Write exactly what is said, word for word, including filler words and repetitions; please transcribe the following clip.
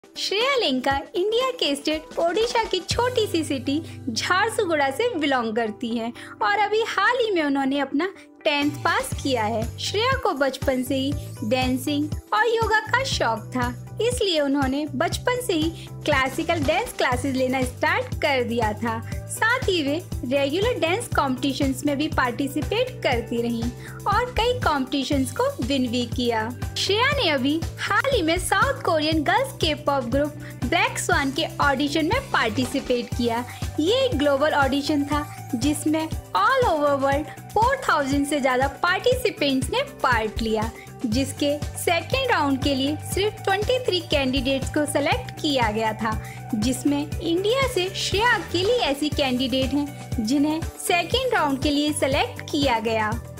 Shreya Lenka India के state Odisha की छोटी सी सिटी झारसुगुड़ा से बिलोंग करती हैं और अभी हाल ही में उन्होंने अपना टेंथ पास किया है। श्रेया को बचपन से ही डांसिंग और योगा का शौक था, इसलिए उन्होंने बचपन से ही क्लासिकल डांस क्लासेस लेना स्टार्ट कर दिया था। साथ ही वे रेगुलर डांस कॉम्पिटिशन्स में भी पार्टिसिपेट करती रहीं और कई कॉम्पिटिशन्स को विन भी किया। श्रेया ने अभी हाल ही में साउथ कोरियन गर्ल्स के पॉप ग्रुप ब्लैक स्वान के ऑडिशन में पार्टिसिपेट किया। ये एक ग्लोबल ऑडिशन था जिसमें ऑल ओवर वर्ल्ड चार हज़ार से ज्यादा पार्टिसिपेंट्स ने पार्ट लिया, जिसके सेकेंड राउंड के लिए सिर्फ तेईस कैंडिडेट्स को सेलेक्ट किया गया था, जिसमें इंडिया से श्रेया अकेली ऐसी कैंडिडेट हैं जिन्हें सेकेंड राउंड के लिए सेलेक्ट किया गया।